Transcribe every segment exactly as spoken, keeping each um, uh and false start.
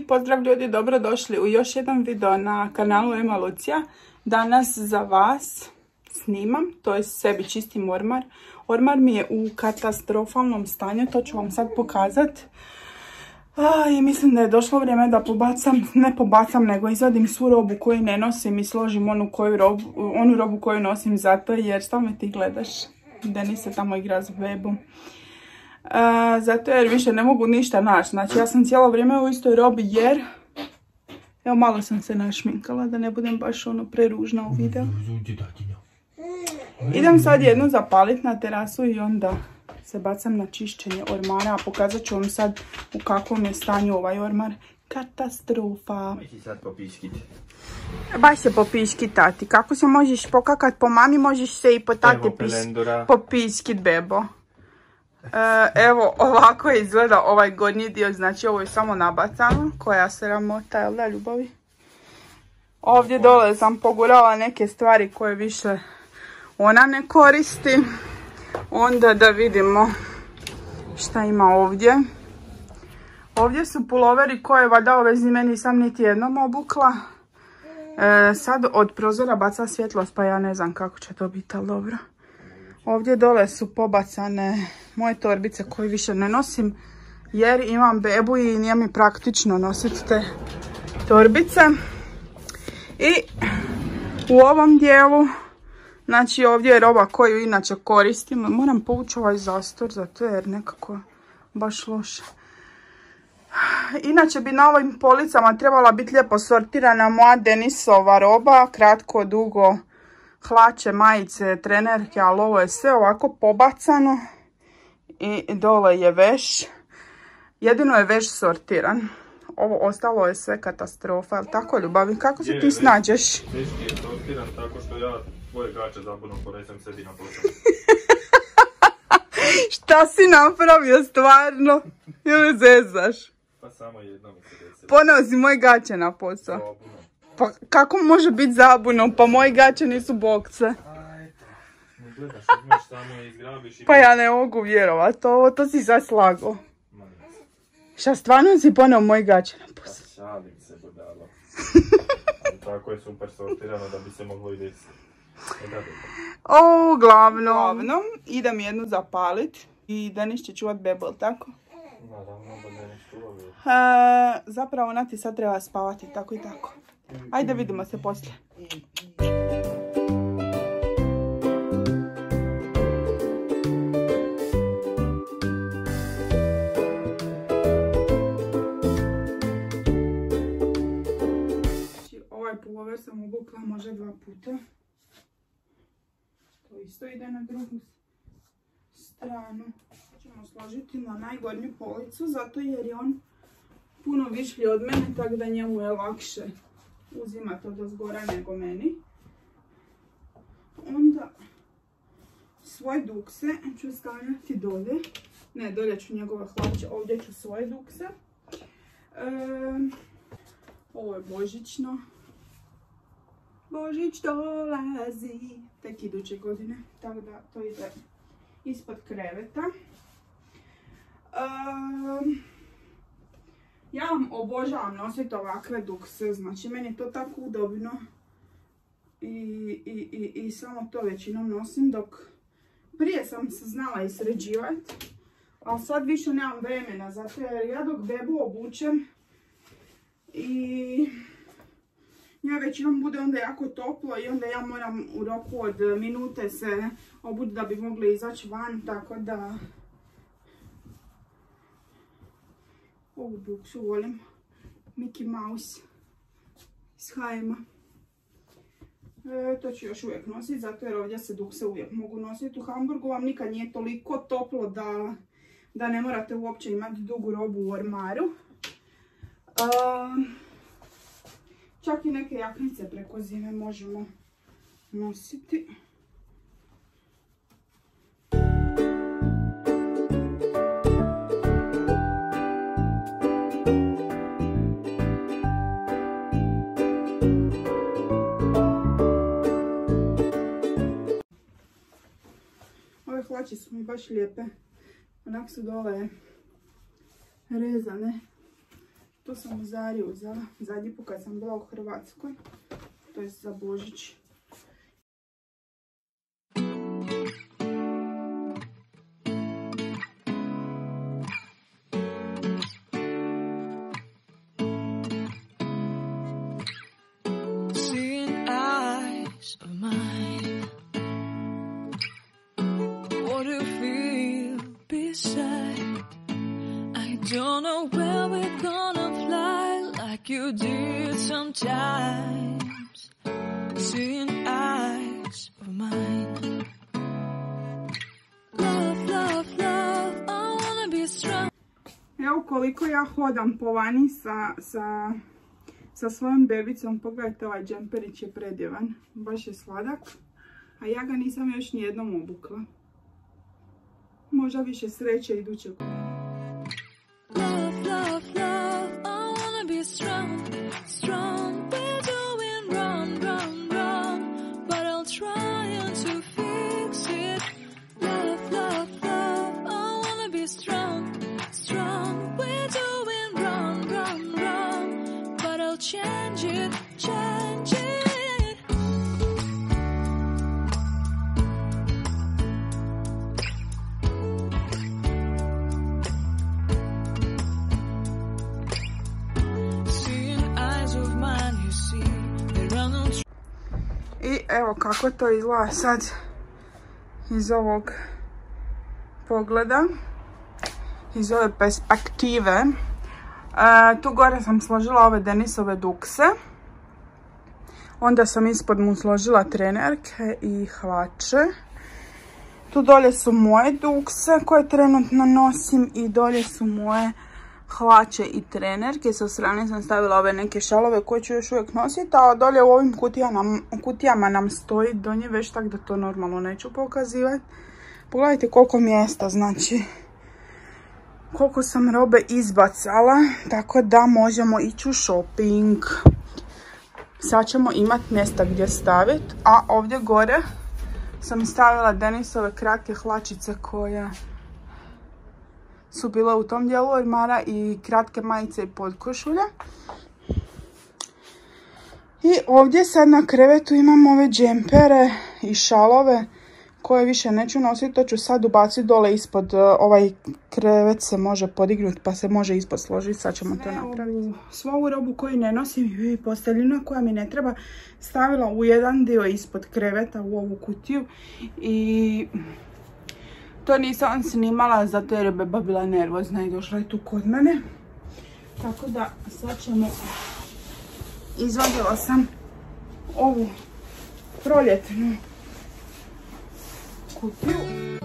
pozdrav ljudi, dobrodošli u još jedan video na kanalu Ema Lucija. Danas za vas snimam, to je sebi čistim ormar. Ormar mi je u katastrofalnom stanju, to ću vam sad pokazati. I mislim da je došlo vrijeme da pobacam, ne pobacam, nego izvadim svu robu koju ne nosim i složim onu, koju robu, onu robu koju nosim zato jer šta me ti gledaš? Denis se tamo igra s bebom. Uh, zato jer više ne mogu ništa naći. Znači ja sam cijelo vrijeme u istoj robi jer evo malo sam se našminkala da ne budem baš ono preružna u videu. Idem sad jednu zapalit na terasu i onda se bacam na čišćenje ormara, a pokazat ću vam sad u kakvom je stanju ovaj ormar. Katastrofa. Baš se popiški tati. Kako se možeš pokakat po mami, možeš se i po tati popiškit bebo. E, evo ovako izgleda ovaj gornji dio, znači ovo je samo nabacano, koja sramota, jel da ljubavi? Ovdje dole sam pogurala neke stvari koje više ona ne koristi. Onda da vidimo šta ima ovdje. Ovdje su puloveri koje valjda ove zime nisam niti jednom obukla. E, sad od prozora baca svjetlost pa ja ne znam kako će to biti, ali dobro. Ovdje dole su pobacane moje torbice koje više ne nosim jer imam bebu i nije mi praktično nositi te torbice. I u ovom dijelu, znači ovdje je roba koju inače koristim. Moram povući ovaj zastor zato jer nekako baš loše. Inače bi na ovim policama trebala biti lijepo sortirana moja Denisova roba, kratko, dugo, hlače, majice, trenerke, ali ovo je sve ovako pobacano i dole je veš. Jedino je veš sortiran. Ovo ostalo je sve katastrofa, ali tako ljubavi, kako se ti snađeš? Veš je sortiran tako što ja tvoje gače zabunom ponesem sebi na posao. Šta si napravio stvarno? Ili zezaš? Pa samo jedno mi se desilo. Poneo si moje gače na posao. Zabunom. Pa kako može biti zabunom? Pa moji gače nisu bokse. Aj, ne gledaš, uzmeš samo i izgrabiš i... Pa ja ne mogu vjerovat, ovo to si sad slago. Ma nisam. Šta, stvarno si poneo moji gače na Pa posao? šalim se, budalo. Ali tako je super sortirano da bi se moglo i desiti. E da, da. O, uglavnom. Uglavnom, idem jednu zapalit i Denis će čuvat bebel, tako? Naravno da ne nešto ulovi. E, zapravo ona ti sad treba spavati, tako i tako. Ajde vidimo se poslije. Znači, ovaj pulover sam obukla možda dva puta. To isto ide na drugu stranu. Ćemo složiti na najgornju policu, zato jer je on puno višlji od mene, tako da njemu je lakše uzimati od ozgora nego meni. Onda svoje dukse ću stavljati dolje. Ne, dolje ću njegove hlače, ovdje ću svoje dukse. E, ovo je božićno. Božić dolazi tek iduće godine, tako da to ide ispod kreveta. E, Ja vam obožavam nositi ovakve dukse, znači meni je to tako udobno i, i, i, i samo to većinom nosim, dok prije sam se znala i sređivati, ali sad više nemam vremena, zato jer ja dok bebu obučem i ja većinom bude onda jako toplo i onda ja moram u roku od minute se obući da bi mogli izaći van, tako da ovu buksu volim, Mickey Mouse iz H and M-a. E, to ću još uvijek nositi, zato jer ovdje se dukse uvijek mogu nositi. U Hamburgu vam nikad nije toliko toplo da, da ne morate uopće imati dugu robu u ormaru. E, čak i neke jaknice preko zime možemo nositi. Hlače su mi baš lijepe. Onak su dole rezane. To sam u Zari uzela. Zadnji put kad sam bila u Hrvatskoj. To je za Božić. Don't know where we're gonna fly like you did sometimes. Seeing eyes of mine. Love, love, love, I wanna be strong. Evo koliko ja hodam po vani sa, sa, sa svojom bebicom. Pogledajte, ovaj džemperić je predjevan. Baš je sladak. A ja ga nisam još nijednom obukla. Možda više sreće iduće. Love, love, love, I wanna be strong, strong. We're doing wrong, wrong, wrong, but I'll try to fix it. Love, love, love, I wanna be strong, strong. We're doing wrong, wrong, wrong, but I'll change it, change it. I evo kako to izgleda sad iz ovog pogleda, iz ove perspektive. E, tu gore sam složila ove Denisove dukse. Onda sam ispod mu složila trenerke i hlače. Tu dolje su moje dukse koje trenutno nosim i dolje su moje hlače i trenerke. Sa strane sam stavila ove neke šalove koje ću još uvijek nositi, a dolje u ovim kutijama, kutijama nam stoji donje već, tako da to normalno neću pokazivati. Pogledajte koliko mjesta, znači koliko sam robe izbacala, tako da možemo ići u shopping. Sad ćemo imati mjesta gdje staviti, a ovdje gore sam stavila Denisove kratke hlačice koje su bile u tom dijelu ormara i kratke majice i podkošulje. I ovdje sad na krevetu imam ove džempere i šalove koje više neću nositi. To ću sad ubaciti dole ispod. Ovaj krevet se može podignuti pa se može ispod složiti. Sad ćemo to napraviti. Svu ovu robu koju ne nosim i posteljinu koja mi ne treba stavila u jedan dio ispod kreveta u ovu kutiju. I to nisam snimala zato jer je beba bila nervozna i došla je tu kod mene. Tako da sad ćemo... Izvadila sam ovu proljetnu kutiju.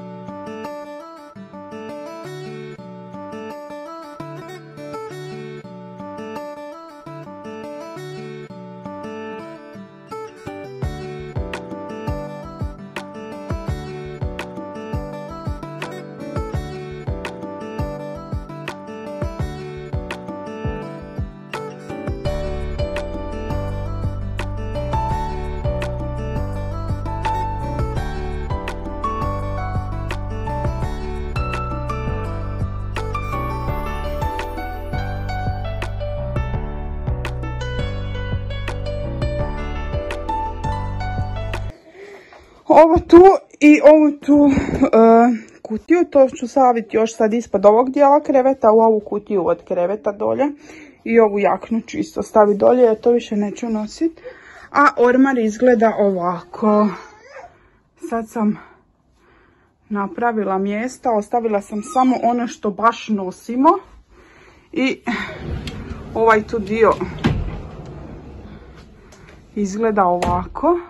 Ovo tu i ovu tu uh, kutiju, to ću staviti još sad ispod ovog dijela kreveta, u ovu kutiju od kreveta dolje. I ovu jaknu ću isto staviti dolje jer to više neću nositi. A ormar izgleda ovako. Sad sam napravila mjesta, ostavila sam samo ono što baš nosimo. I ovaj tu dio izgleda ovako.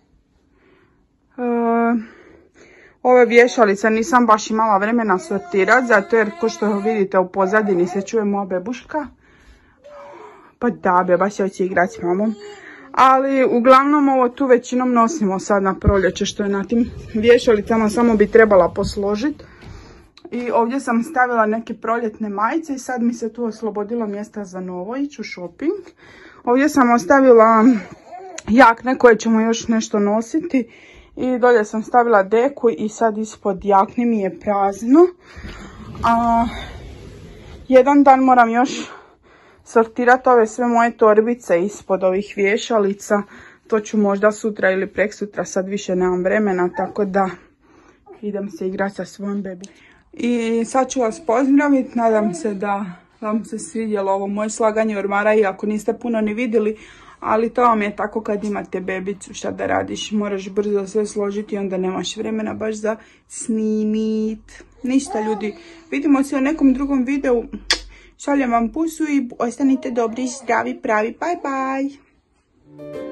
Uh, ove vješalice nisam baš imala vremena sortirati, zato jer ko što vidite u pozadini se čuje moja bebuška. Pa da, beba se hoće igrati s mamom. Ali uglavnom ovo tu većinom nosimo sad na proljeće što je na tim vješalicama, samo bi trebala posložiti. I ovdje sam stavila neke proljetne majice i sad mi se tu oslobodilo mjesta za novo, ići u shopping. Ovdje sam ostavila jakne koje ćemo još nešto nositi. I dolje sam stavila deku i sad ispod jakne mi je prazno. A, jedan dan moram još sortirati ove sve moje torbice ispod ovih vješalica. To ću možda sutra ili preksutra, sad više nemam vremena, tako da idem se igrati sa svojom bebi. I sad ću vas pozdraviti, nadam se da vam se svidjelo ovo moje slaganje ormara, iako niste puno ni vidjeli, ali to vam je tako kad imate bebicu, šta da radiš, moraš brzo sve složiti i onda nemaš vremena baš za snimit. Ništa ljudi, vidimo se u nekom drugom videu, šaljem vam pusu i ostanite dobri, zdravi, pravi, bye bye!